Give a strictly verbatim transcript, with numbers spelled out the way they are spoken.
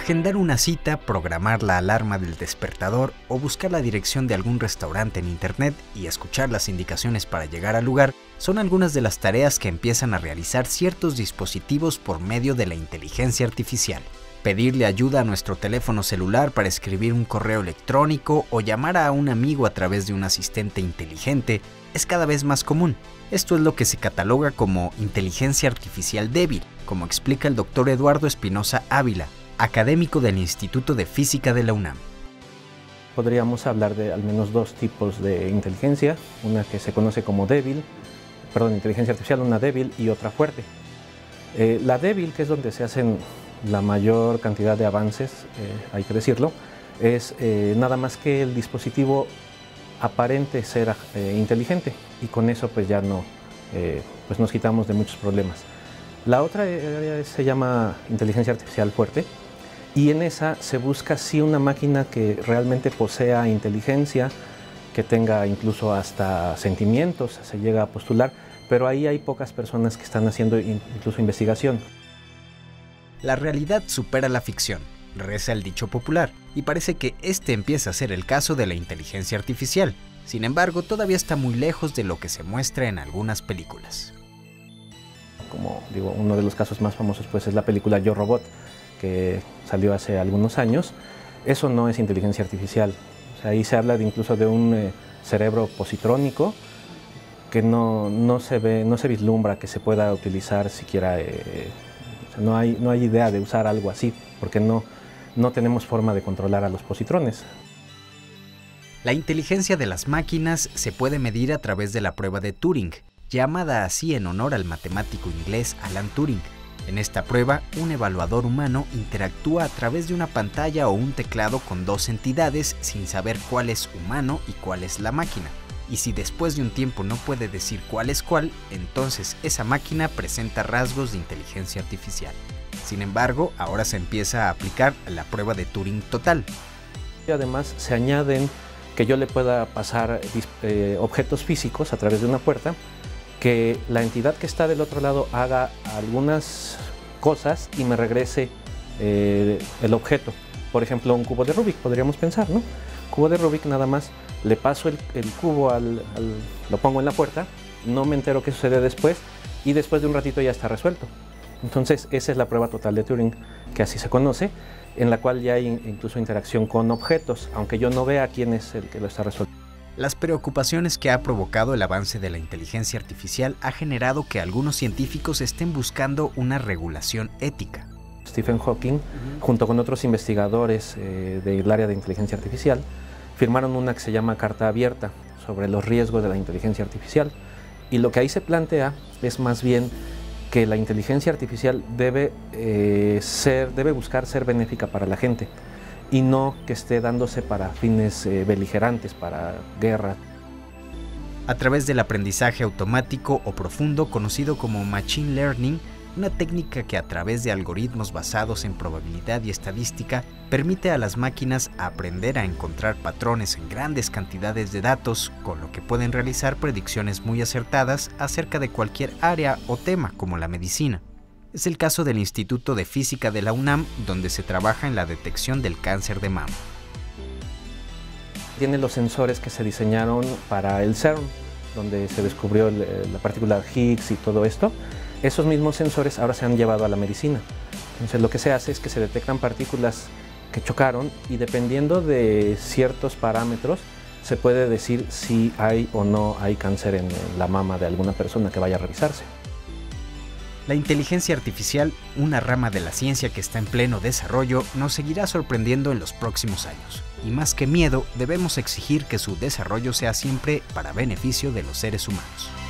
Agendar una cita, programar la alarma del despertador o buscar la dirección de algún restaurante en internet y escuchar las indicaciones para llegar al lugar son algunas de las tareas que empiezan a realizar ciertos dispositivos por medio de la inteligencia artificial. Pedirle ayuda a nuestro teléfono celular para escribir un correo electrónico o llamar a un amigo a través de un asistente inteligente es cada vez más común. Esto es lo que se cataloga como inteligencia artificial débil, como explica el doctor Eduardo Espinosa Ávila, académico del Instituto de Física de la UNAM. Podríamos hablar de al menos dos tipos de inteligencia, una que se conoce como débil, perdón, inteligencia artificial, una débil y otra fuerte. Eh, la débil, que es donde se hacen la mayor cantidad de avances, eh, hay que decirlo, es eh, nada más que el dispositivo aparente ser eh, inteligente, y con eso pues ya no, eh, pues nos quitamos de muchos problemas. La otra área se llama inteligencia artificial fuerte, y en esa se busca sí una máquina que realmente posea inteligencia, que tenga incluso hasta sentimientos, se llega a postular, pero ahí hay pocas personas que están haciendo incluso investigación. La realidad supera la ficción, reza el dicho popular, y parece que este empieza a ser el caso de la inteligencia artificial. Sin embargo, todavía está muy lejos de lo que se muestra en algunas películas. Como digo, uno de los casos más famosos pues es la película Yo Robot, que salió hace algunos años. Eso no es inteligencia artificial. O sea, ahí se habla de incluso de un eh, cerebro positrónico que no, no, se ve, no se vislumbra que se pueda utilizar siquiera. Eh, o sea, no, hay, no hay idea de usar algo así, porque no, no tenemos forma de controlar a los positrones. La inteligencia de las máquinas se puede medir a través de la prueba de Turing, llamada así en honor al matemático inglés Alan Turing. En esta prueba, un evaluador humano interactúa a través de una pantalla o un teclado con dos entidades sin saber cuál es humano y cuál es la máquina. Y si después de un tiempo no puede decir cuál es cuál, entonces esa máquina presenta rasgos de inteligencia artificial. Sin embargo, ahora se empieza a aplicar la prueba de Turing total. Y además se añaden que yo le pueda pasar eh, objetos físicos a través de una puerta, que la entidad que está del otro lado haga algunas cosas y me regrese eh, el objeto. Por ejemplo, un cubo de Rubik, podríamos pensar, ¿no? Cubo de Rubik, nada más le paso el, el cubo, al, al, lo pongo en la puerta, no me entero qué sucede después y después de un ratito ya está resuelto. Entonces, esa es la prueba total de Turing, que así se conoce, en la cual ya hay incluso interacción con objetos, aunque yo no vea quién es el que lo está resolviendo. Las preocupaciones que ha provocado el avance de la inteligencia artificial ha generado que algunos científicos estén buscando una regulación ética. Stephen Hawking, uh-huh. junto con otros investigadores eh, del área de inteligencia artificial, firmaron una que se llama Carta Abierta sobre los riesgos de la inteligencia artificial. Y lo que ahí se plantea es más bien que la inteligencia artificial debe, eh, ser, debe buscar ser benéfica para la gente, y no que esté dándose para fines eh, beligerantes, para guerra. A través del aprendizaje automático o profundo, conocido como Machine Learning, una técnica que a través de algoritmos basados en probabilidad y estadística permite a las máquinas aprender a encontrar patrones en grandes cantidades de datos, con lo que pueden realizar predicciones muy acertadas acerca de cualquier área o tema como la medicina. Es el caso del Instituto de Física de la UNAM, donde se trabaja en la detección del cáncer de mama. Tiene los sensores que se diseñaron para el CERN, donde se descubrió el, la partícula Higgs y todo esto. Esos mismos sensores ahora se han llevado a la medicina. Entonces lo que se hace es que se detectan partículas que chocaron y dependiendo de ciertos parámetros se puede decir si hay o no hay cáncer en la mama de alguna persona que vaya a revisarse. La inteligencia artificial, una rama de la ciencia que está en pleno desarrollo, nos seguirá sorprendiendo en los próximos años. Y más que miedo, debemos exigir que su desarrollo sea siempre para beneficio de los seres humanos.